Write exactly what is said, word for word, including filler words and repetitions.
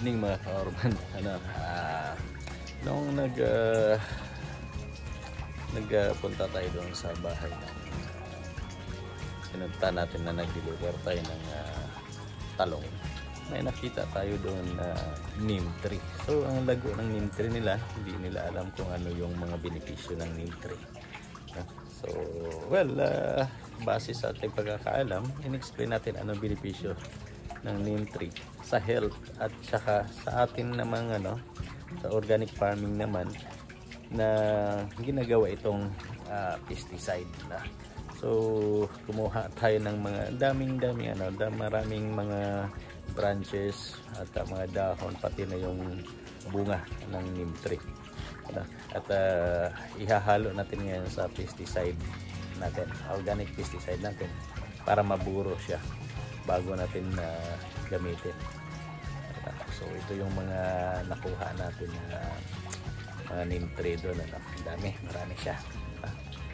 evening mga ka-urban. Ano, uh, nung nag uh, nagpunta uh, tayo doon sa bahay ng uh, pinunta natin na nag-deliver tayo ng uh, talong, may nakita tayo doon na uh, neem tree. So ang lago ng neem tree nila, hindi nila alam kung ano yung mga benepisyo ng neem tree. Uh, so well, uh, base sa ating pagkakaalam, in-explain natin anong benepisyo ng neem tree sa health at saka sa atin namang ano, sa organic farming naman na ginagawa itong uh, pesticide na. So kumuha tayo ng mga daming daming ano, maraming mga branches at uh, mga dahon, pati na yung bunga ng neem tree. At uh, ihahalo natin ngayon sa pesticide natin, organic pesticide natin, para maburo siya bago natin uh, gamitin. So ito yung mga nakuha natin na uh, mga neem tree doon. Ano? Ang dami, marami siya.